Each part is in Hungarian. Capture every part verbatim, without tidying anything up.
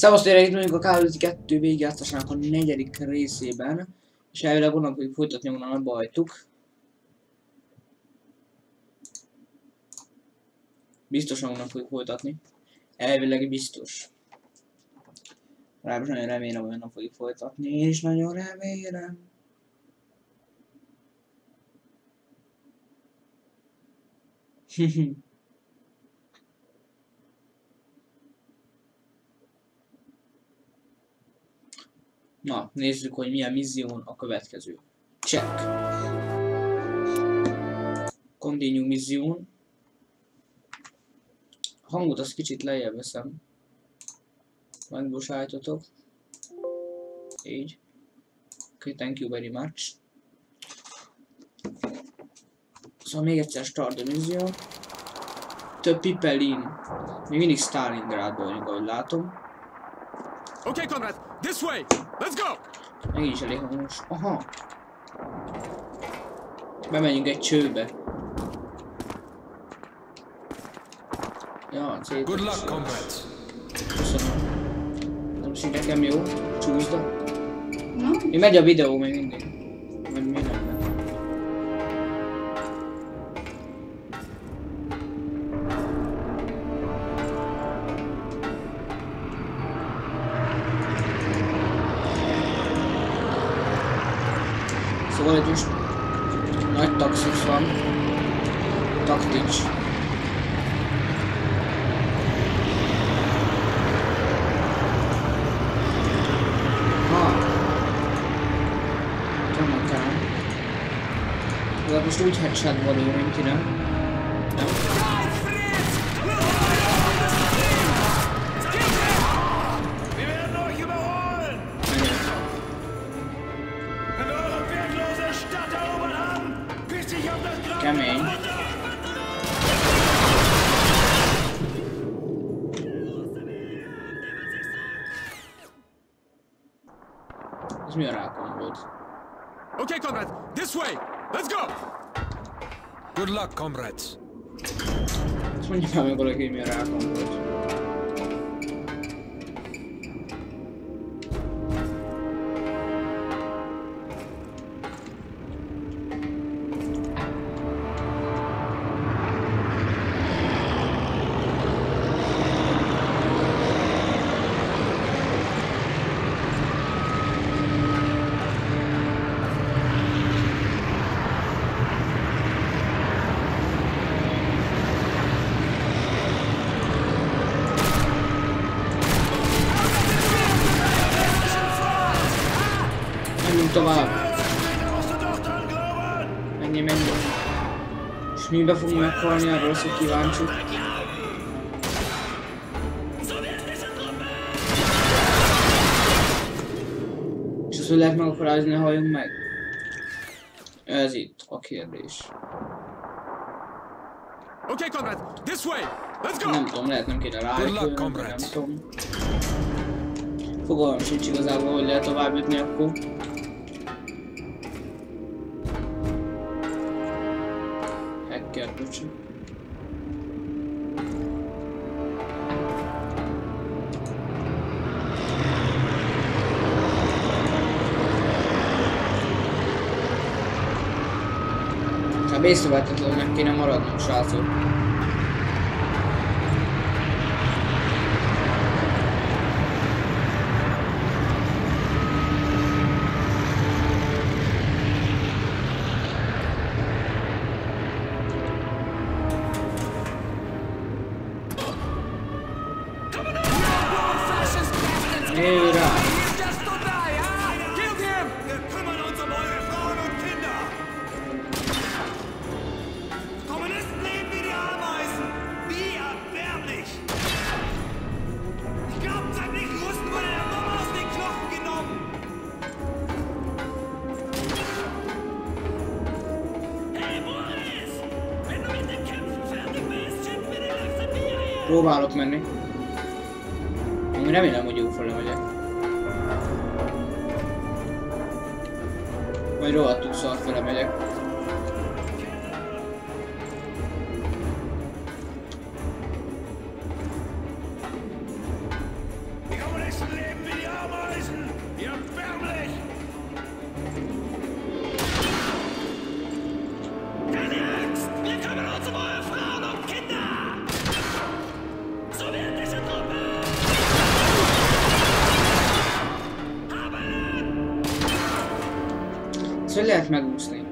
Szevasztok, itt mondjuk a Call of Duty kettő végigjátszásának a negyedik részében, és elvileg onnan fogjuk folytatni, onnan abba hagytuk. Biztosan onnan fogjuk folytatni. Elvileg biztos. Ráadásul nagyon remélem, hogy onnan fogjuk folytatni, én is nagyon remélem. Na, nézzük, hogy milyen misszión a következő. Check. Continue mission. A hangot azt kicsit lejjebb veszem. Megbocsájtotok. Így. Okay, thank you very much. Szóval még egyszer start the mission. Több Pipelin. Még mindig Stalingrádban vagyunk, ahogy látom. Okay, Conrad, this way. Let's go. Meg is elég hangos. Aha. Bemegyünk egy csőbe. Ja, cél. Good luck, comrades. Köszönöm. Nem most így nekem jó. Csúszda. Mi megy a videó még mindig. Vagy mi nem megy. Szóval itt most nagy taxis van. Taktics. Ha. Tudom talán. De most úgy headshot való, mint ti, nem? Nem? Kemény. Ez mi a rákon volt? Okay, Conrad, this way. Let's go. Good luck, comrades. Ezt mondja már meg valaki, hogy mi a rákon volt. Tovább. Menjél, menjél. És mibe fogunk meghalni, arról az, hogy kíváncsi. És azt, hogy lehet megakadályozni, ne halljunk meg? Ez itt a kérdés. Okay, Conrad, this way. Let's go. Nem tudom, lehet nem kéne rájönni, nem tudom. Fogalmam sincs igazából, hogy lehet tovább jutni akkor. Hacker kocsi. Hát észrevettetlennek kéne maradnunk, srácok. Próbálok menni. Én remélem, hogy jó fele megyek. Vagy rohadtul szar fele megyek. lehet megúszni?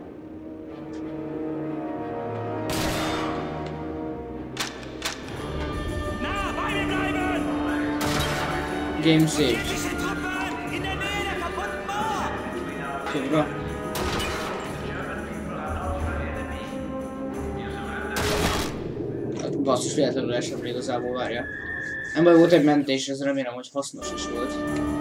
Game save. Jó. Basszus, véletlenül esett igazából, várja. Nem baj, volt egy mentés, ez remélem, hogy hasznos is volt.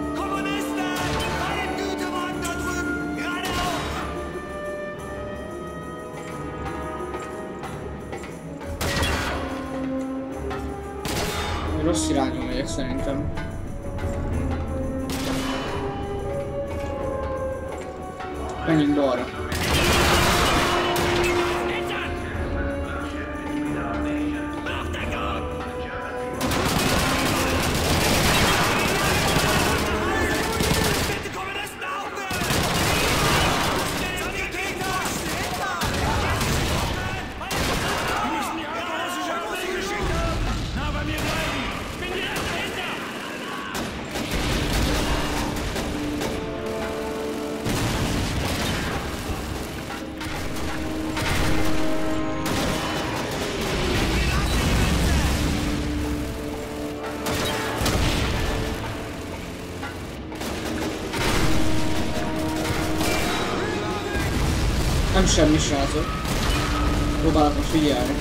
Rossz irányba megyek szerintem. Menjünk balra. Nem semmi, srácok. Próbálok most figyelni.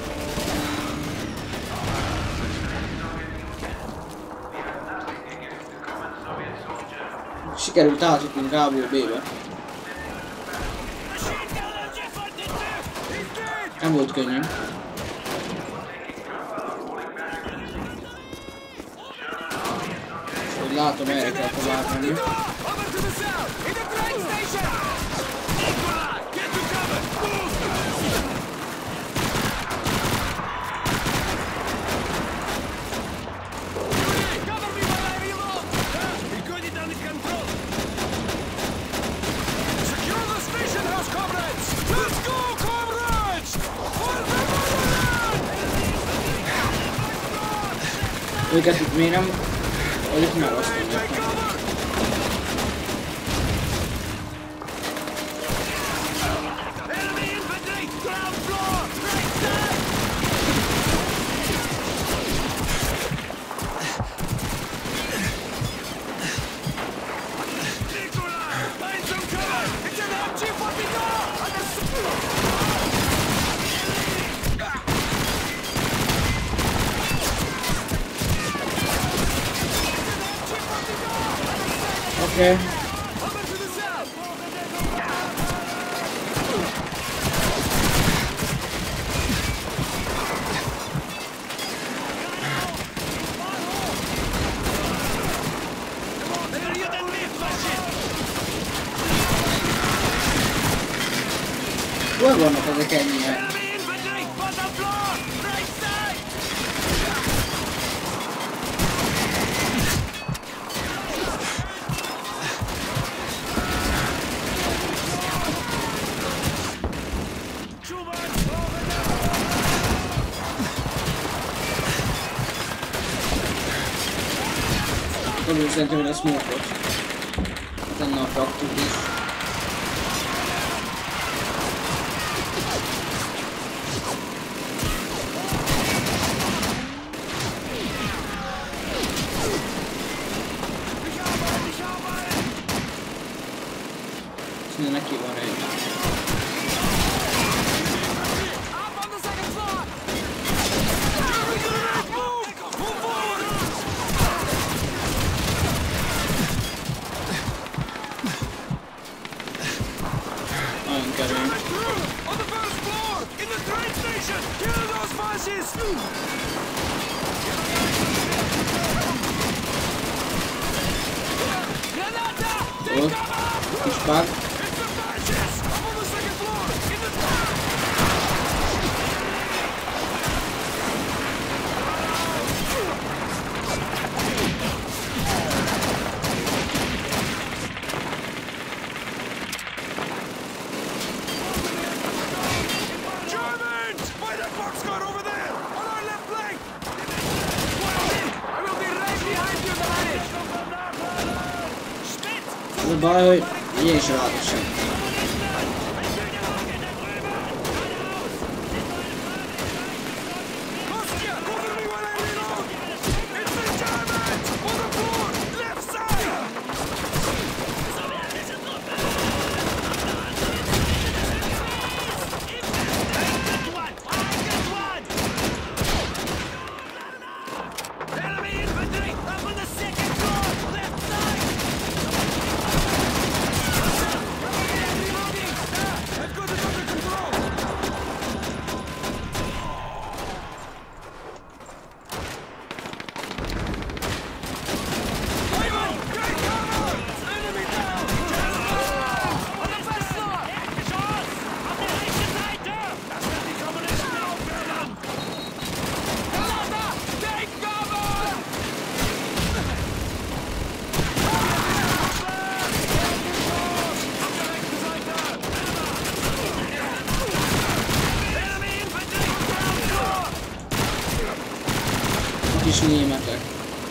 Sikerült átjutnunk A-ból B-be. Nem volt könnyű. Hogy látom, erre kell tovább menni. Őket itt miért nem... Hogy itt megosztottak. Okay. Hol vannak ezek ennyien? Szerintem, hogy a smoke-ot. Tenne a kaktus is. Szerintem neki van egy. Jó, kis bug. Az a baj, hogy én is ráadossam. kis németek.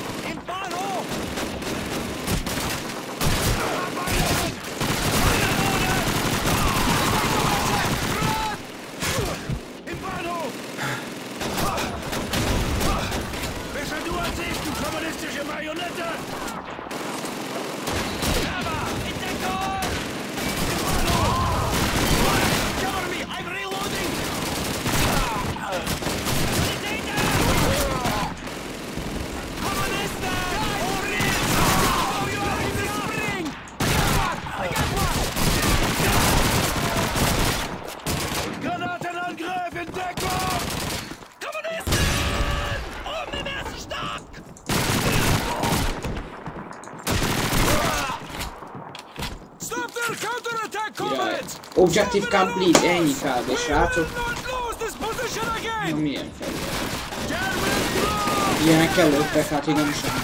Objective complete, ennyi kb. Srácok. Na, milyen felület? Ilyenek kellődtek, hát igen sem.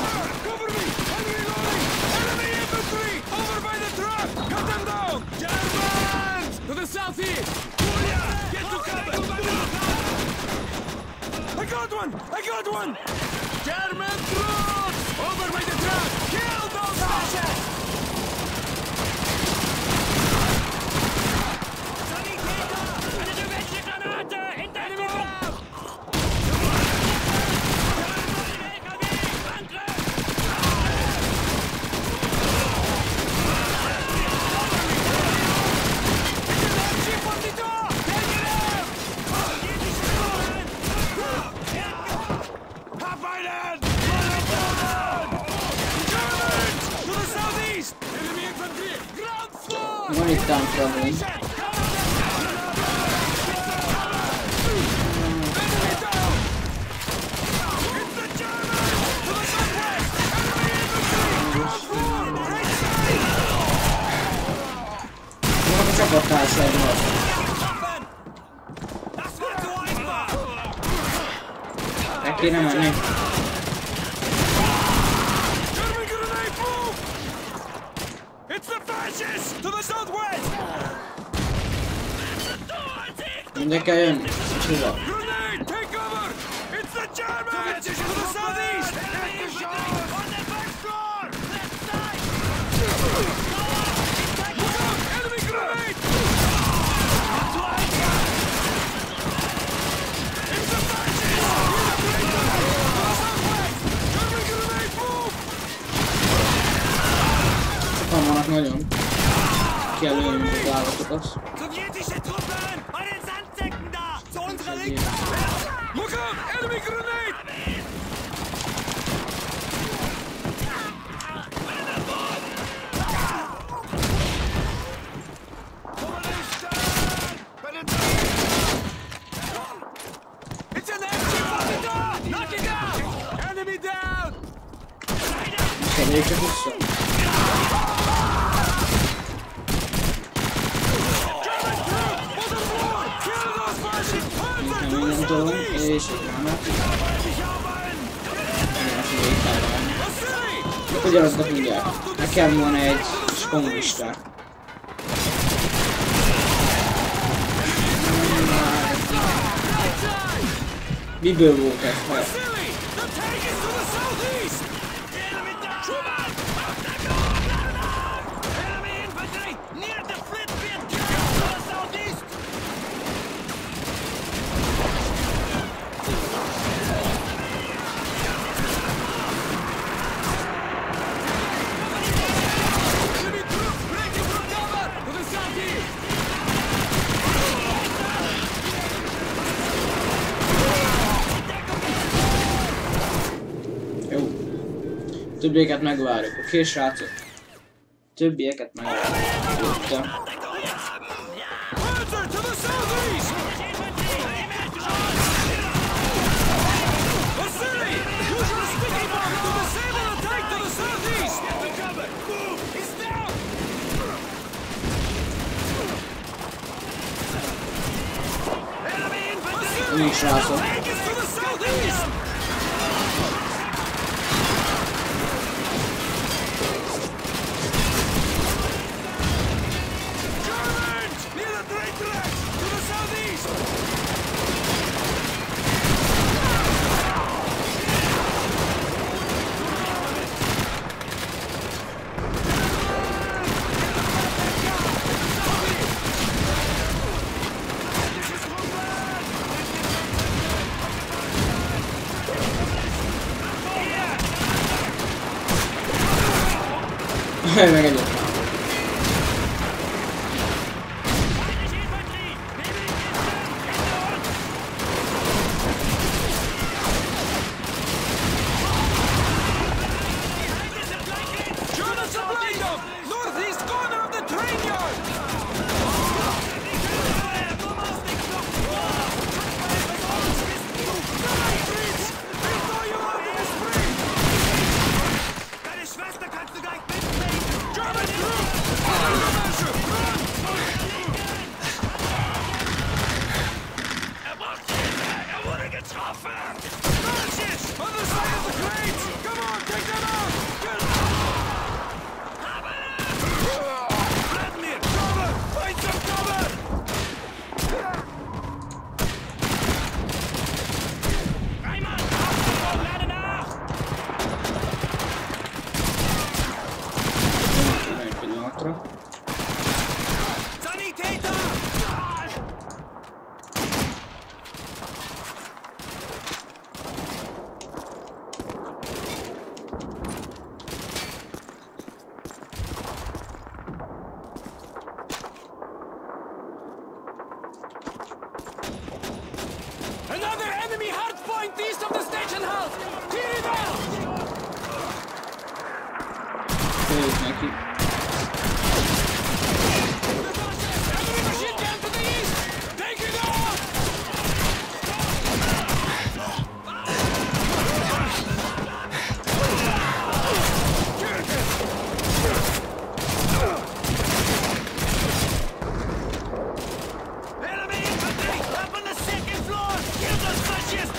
I got one! I got one! German troops! Over by the truck! Kill those fascists! Van itt táncradón. Vannak a csapattársaimmal. El kéne menni. Mindjárt kell jönni. Hova? Sokan vannak nagyon. Kell lőni az állatokat. Look out! Enemy grenade! It's an empty fucking door! Knock it down! Enemy down! Szerélyek csak vissza. Nem tudom, és egy granát. Ugyanazokat mindjárt. Nekem van egy kis kommunisták. Miből volt ez? Hát. Többieket megvárjuk, oké okay, srácok? Többieket megvárjuk. Jöttem. Még srácok. Haj, meg egyet. Another enemy hard point east of the station house! Clear it out! Főjük neki. Enemy machine gun to the east! Take it out! Enemy infantry up on the second floor! Kill those fascists!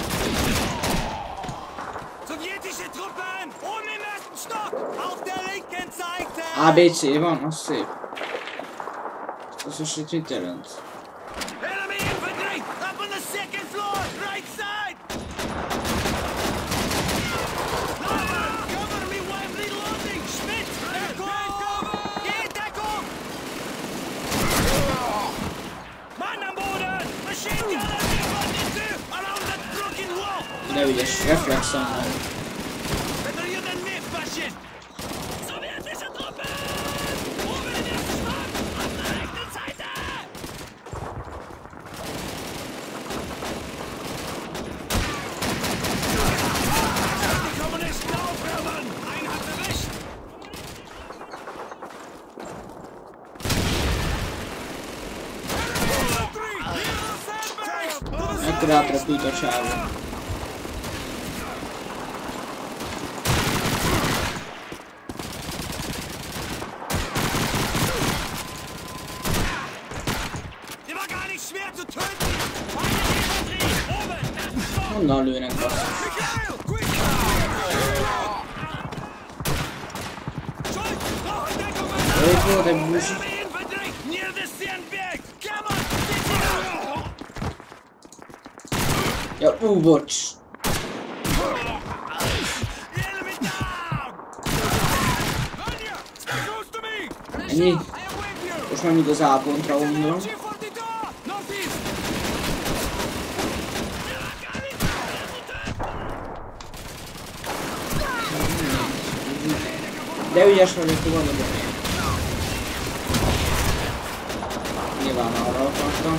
Sowjetische Truppen! Oben im ersten Stock! Auf der linken Seite! á bé cé van, az szép. Az most itt mit jelent? Enemy infantry up on the second floor! Right side! Cover! Cover me while reloading! Schmidt! Deckung! Geh Deckung! Mann am Boden! Machine gun at the front around that broken wall! De ügyes, reflexen van. Bataillon mehr Faschist! Sowjetische Truppen! Oben im ersten Stock! Auf der rechten Seite! Die Kommunisten aufwärmen! Einen hat erwischt! Ekkor átrepült a csávó. Der war gar nicht schwer zu töten! Feindliche Infanterie! Oben! Ersten Stock! Honnan lőnek basszus? Mikhail! Quick! Schultz! Brauchen Deckung! Itt volt egy busz. Enemy infantry near the sandbag! Come on! Take it out! Ja, ú, bocs. Enemy down! Vanya! Stay close to me! Ennyi. I await you! Most már mind az A pontra gondolom. G forty-two! Northeast! De ügyes vagyok, hogy van oda. Nyilván arra akartam.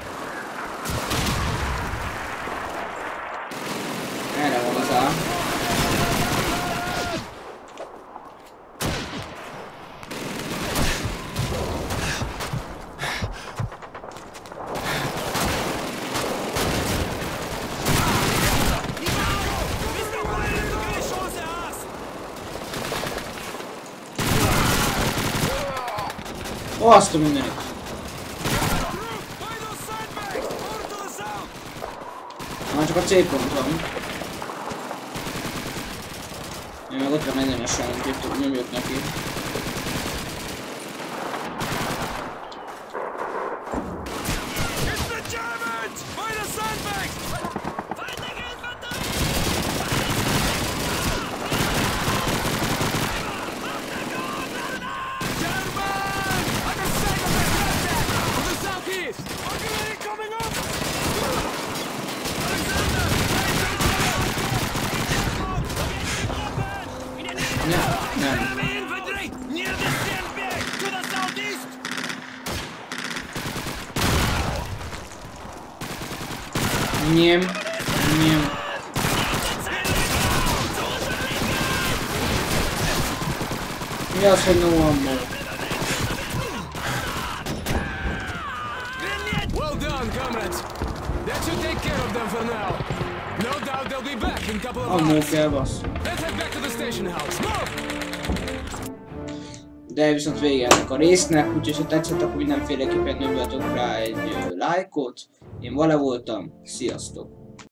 Erre van az A. Ó, azt a mindenit. Már csak a C pont van. Én meg ott van egyenesen, hogy nyomjuk neki. Nem, nem. Nem. Nem. Mi az, hogy no ammo? Well done, comrades. That should take care of them for now. No doubt they'll be back in a couple of Ammo hours. kell, bassz. Let's head back to the station house. Move! De viszont vége ennek a résznek, úgyhogy ha tetszett, akkor mindenféleképpen nyomjatok rá egy lájkot. Én Vale voltam, sziasztok!